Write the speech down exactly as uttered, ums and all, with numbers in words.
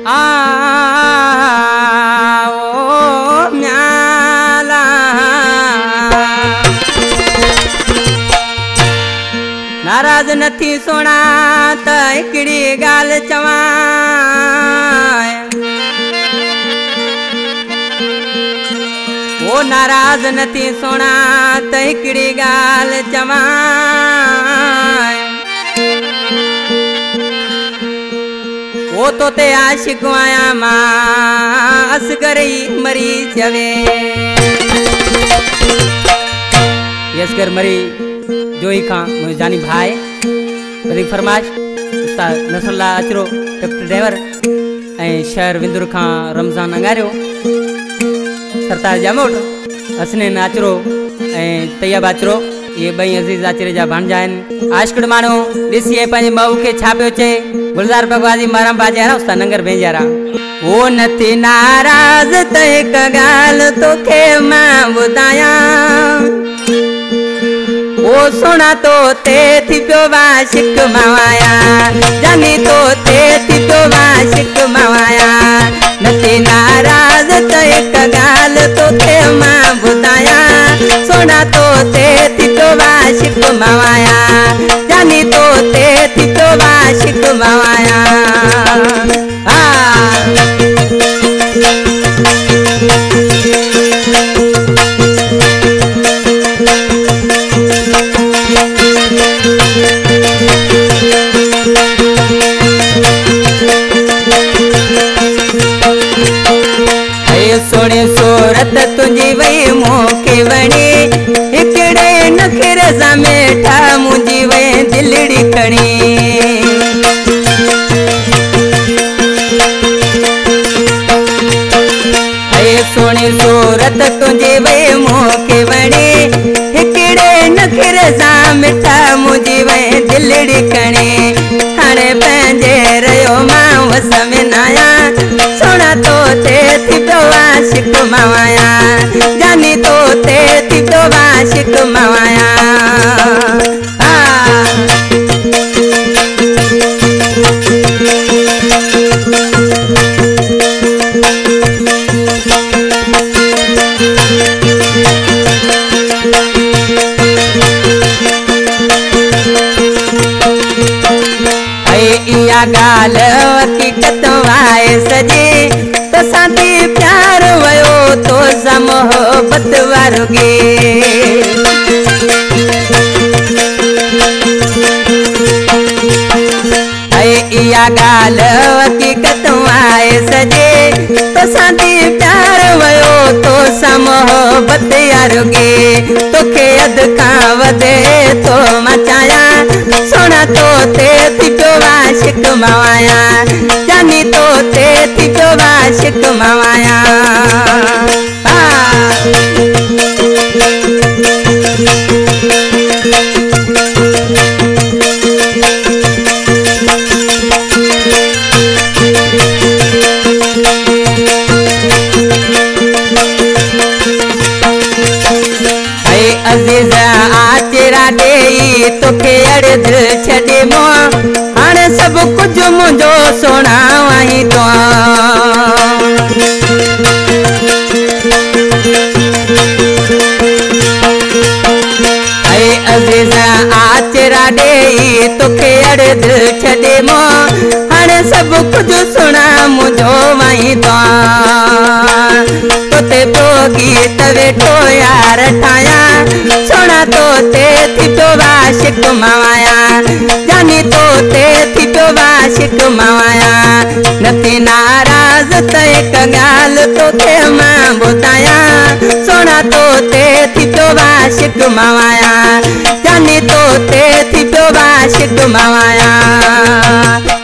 ओ म्याला नाराज नथी सोना त हिकड़ी गाल चवा ओ नाराज नथी सोना त हिकड़ी गाल चवा ओ तो ते आशिक आया मां असगर ही मरी जवे यसगर मरी जोई खां मुझे जानी भाई वधीक फरमाइश उस्ताद नसरुल्लाह अचरो डिप्टी ड्राइवर ऐं शहर विंदुर खां रमज़ान अंगारियो सरताज जामोट हसनैन अचरो ऐं तैयब अचरो ये बई अजीज अचरे जा भांजा आहिनि आशिकड़ मानो ॾिसी ऐं पंहिंजे मऊ खे छा पियो चए गुलज़ार भगवाजी माराम बाजारा उस्ताद नंगर भेजारा ओ नथी नाराज़ त हिक ॻाल्हि तोखे मां ॿुधायां ओ सोना तो ते थी पियो वाशिक मवाया जानी तो ते थी पियो वाशिक मवाया नथी नाराज़ त हिक ॻाल्हि तोखे मां ॿुधायां सोना तो ते थी पियो वाशिक मवाया जानी तो ते थी पियो वाशिक मवाया सोने सूरत तुझी वही मोके वणी हिकड़े नखर सा मेठा मुझी वही दिलड़ी खणी सोने सूरत तुझी वही मोके वणी हिकड़े नखर सा मेठा मुझी वही दिलड़ी खणी हाणे पंहिंजे रहियो मां वस में नाया सोना तो ते थी पियो वाशिक मवाया जानी तो ते थी पियो वाशिक मवाया इया गाल हकीकत वाए सजे तो साथी प्यार वयो तो सा मोहब्बत वारोगे इया गाल हकीकत वाए सजे तो साथी प्यार वयो तो सा मोहब्बत यारोगे तोखे अध खां वधे तो मचाया सोना तो ते थी पियो वाशिक मवाया जानी तो ते थी पियो वाशिक मवाया अजीजा आचरा दे तोखे अर्ध छॾे मो हाणे सभु कुझु मुंहिंजो सोना वही तो अजीजा आचरा दे तोखे अर्ध छॾे मो हाणे सभु कुझु सोना मुंहिंजो वही तो तोते पियो गीत वेठो यार ठाया सोना तो ते थी पियो वाशिक मवाया जानी तो ते थी पियो वाशिक मवाया नथी नाराज़ त हिक ॻाल्हि तोखे मां ॿुधाया सोना तो ते थी पियो वाशिक मवाया जानी तो ते थी पियो वाशिक मवाया